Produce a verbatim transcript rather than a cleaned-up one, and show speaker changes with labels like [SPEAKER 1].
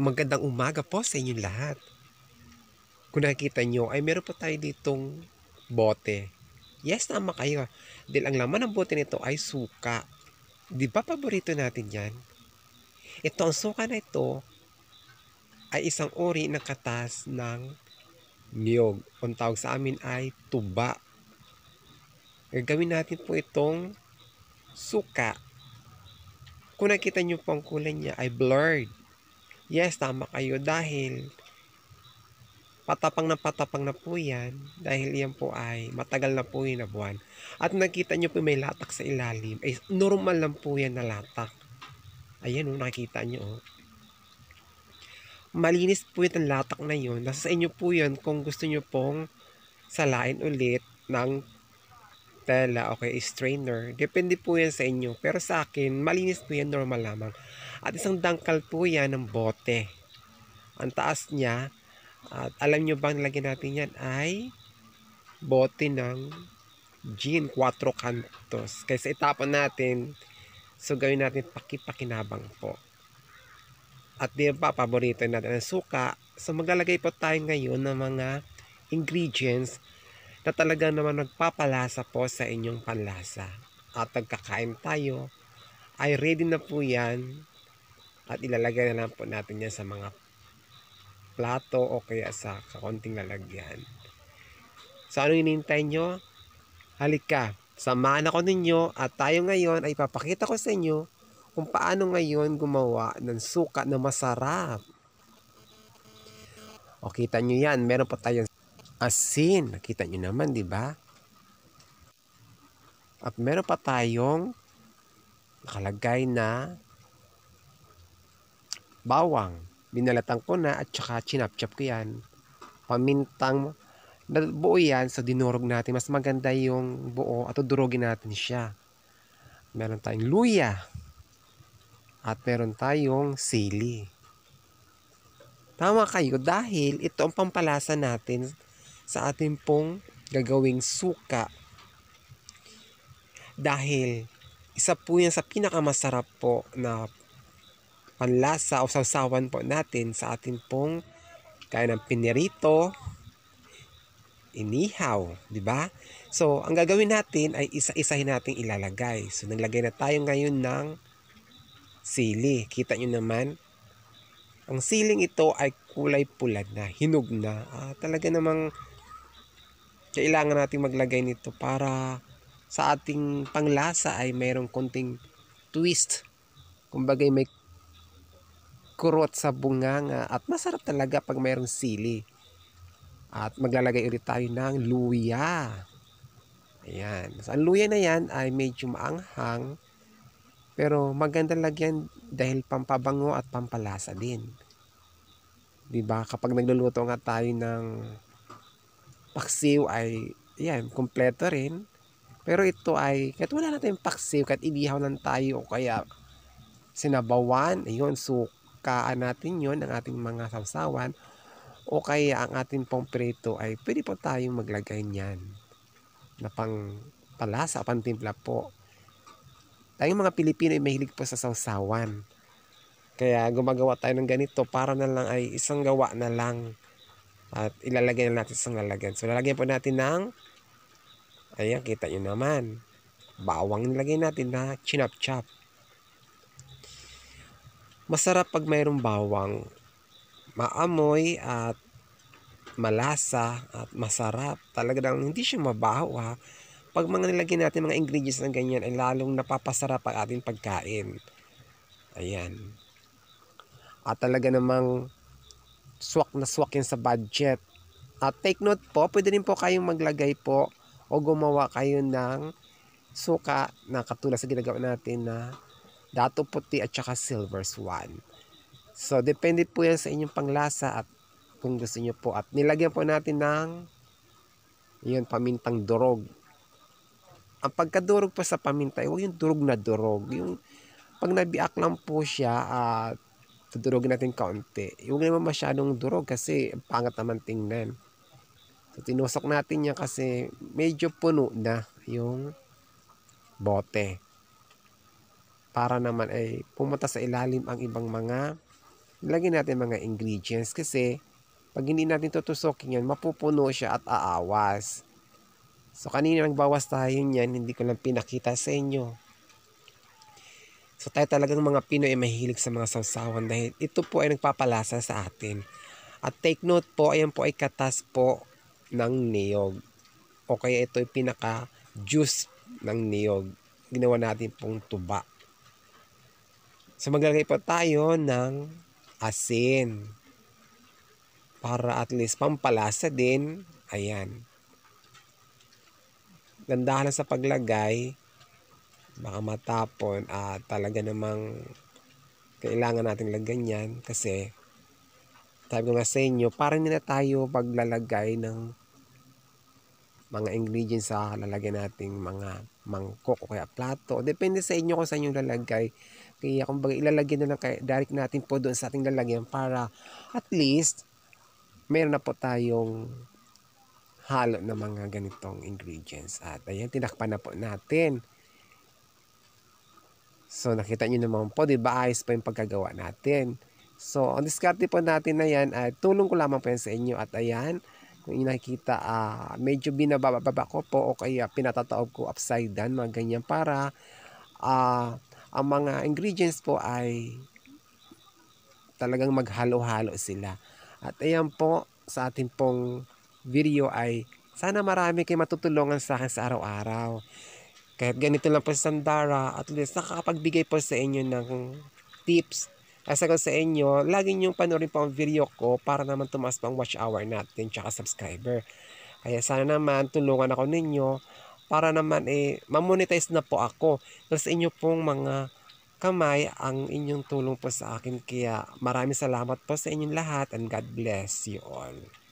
[SPEAKER 1] Magandang umaga po sa inyong lahat. Kung nakikita nyo ay meron po tayo ditong bote. Yes, tama kayo. Dahil ang laman ng bote nito ay suka. Di ba paborito natin yan? Ito, ang suka na ito ay isang uri ng katas ng niyog. Ang tawag sa amin ay tuba. Gagawin natin po itong suka. Kung nakita nyo po ang kulay niya ay blurred. Yes, tama kayo dahil patapang na patapang na po yan dahil yan po ay matagal na po yun na buwan. At nakita nyo po may latak sa ilalim. Ay normal lang po yan na latak. Ayan o, nakikita nyo o. Malinis po yung latak na yun. Nasa sa inyo po yan kung gusto nyo pong salain ulit ng tela o kaya strainer. Depende po yan sa inyo. Pero sa akin, malinis po yan, normal lamang. At isang dangkal po yan ng bote. Ang taas niya, at alam nyo bang lagyan natin yan ay bote ng gin, quattro cantos. Kaysa itapon natin, so gawin natin pakipakinabang po. At di ba, paborito natin ang suka. So maglalagay po tayo ngayon ng mga ingredients na talaga naman nagpapalasa po sa inyong panlasa. At pagkakain tayo, ay ready na po yan. At ilalagay na lang po natin yan sa mga plato o kaya sa kakonting lalagyan. So ano hinihintay nyo? Halika, samahan ako ninyo at tayo ngayon ay papakita ko sa inyo kung paano ngayon gumawa ng suka na masarap. O kita nyo yan, meron pa tayong asin. Nakita nyo naman, di ba? At meron pa tayong nakalagay na bawang. Binalatan ko na at saka chinap-chop ko yan. Pamintang buo yan, so dinurog natin. Mas maganda yung buo at durugin natin siya. Meron tayong luya. At meron tayong sili. Tama kayo dahil ito ang pampalasa natin sa ating pong gagawing suka. Dahil isa po yan sa pinakamasarap po na panlasa o sawsawan po natin sa ating pong kaya ng pinirito, inihaw, di ba? So, ang gagawin natin ay isa-isahin nating ilalagay. So, naglagay na tayo ngayon ng sili. Kita nyo naman, ang siling ito ay kulay pula na, hinog na. Ah, talaga namang kailangan nating maglagay nito para sa ating panglasa ay mayroong konting twist. Kumbaga may kurot sa bunganga at masarap talaga pag mayroong sili. At maglalagay ulit tayo ng luya. Ayan. So, ang luya na yan ay medyo maanghang. Pero maganda lagyan dahil pampabango at pampalasa din. Diba? Kapag nagluluto nga tayo ng paksiw ay, yan, kompleto rin. Pero ito ay, kahit wala natin paksiw, kahit inihaw lang tayo o kaya sinabawan, ayun, sukaan natin yon ang ating mga sawsawan. O kaya ang ating pong prito ay pwede po tayong maglagay niyan na pang palasa, pang timpla po. Tayong mga Pilipino ay mahilig po sa sawsawan. Kaya gumagawa tayo ng ganito para na lang ay isang gawa na lang. At ilalagay na natin sa lalagyan. So lalagyan po natin ng, ayan, kita nyo naman, bawang nilagay natin na chinap-chop. Masarap pag mayroong bawang. Maamoy at malasa at masarap. Talaga lang hindi siya mabaho ha. Pag mga nilagyan natin mga ingredients na ganyan ay lalong napapasarap ang ating pagkain. Ayan. At talaga namang swak na swak yan sa budget. At take note po, pwede rin po kayong maglagay po o gumawa kayo ng suka na katulad sa ginagawa natin na dato puti at saka silver swan. So, depende po yan sa inyong panglasa at kung gusto nyo po. At nilagyan po natin ng yun, pamintang durog. Ang pagkadurog po sa paminta, huwag yung durog na durog. Yung pag nabiak lang po siya at uh, tudurogin natin kaunti. Huwag naman masyadong durog kasi pangat naman tingnan. So, tinusok natin yan kasi medyo puno na yung bote. Para naman ay pumunta sa ilalim ang ibang mga lagyan natin mga ingredients kasi pag hindi natin tutusukin yan, mapupuno siya at aawas. So kanina nagbawas tayo niyan, hindi ko lang pinakita sa inyo. So tayo talagang mga Pinoy ay mahilig sa mga sausawan dahil ito po ay nagpapalasa sa atin. At take note po, ayan po ay katas po ng niyog. O kaya ito ay pinaka-juice ng niyog. Ginawa natin pong tuba. So maglalagay po tayo ng asin. Para at least pampalasa din. Ayan. Gandahan lang sa paglagay. Baka matapon at talaga namang kailangan natin lagyan yan kasi sabi ko nga sa inyo, parang hindi na tayo paglalagay ng mga ingredients sa lalagyan nating mga mangkok o kaya plato. Depende sa inyo kung saan yung lalagay. Kaya kung baga ilalagay na lang kay, direct natin po doon sa ating lalagyan para at least meron na po tayong halo ng mga ganitong ingredients. At ayan, tinakpan na po natin. So, nakita nyo naman po, di ba, ayos pa yung pagkagawa natin. So, ang diskarte po natin na yan, ay tulong ko lamang po yan sa inyo. At ayan, kung nakikita, uh, medyo binababa ko po o kaya pinatataob ko upside down, mga ganyan, para uh, ang mga ingredients po ay talagang maghalo-halo sila. At ayan po, sa ating pong video ay sana marami kayo matutulungan sa akin sa araw-araw. Kahit ganito lang po sa Sandara, at least nakakapagbigay po sa inyo ng tips. Asa ko sa inyo, lagi niyong panoorin po ang video ko para naman tumaas pang watch hour natin tsaka subscriber. Kaya sana naman tulungan ako ninyo para naman eh mamonetize na po ako. Kasi sa inyo pong mga kamay ang inyong tulong po sa akin. Kaya maraming salamat po sa inyong lahat and God bless you all.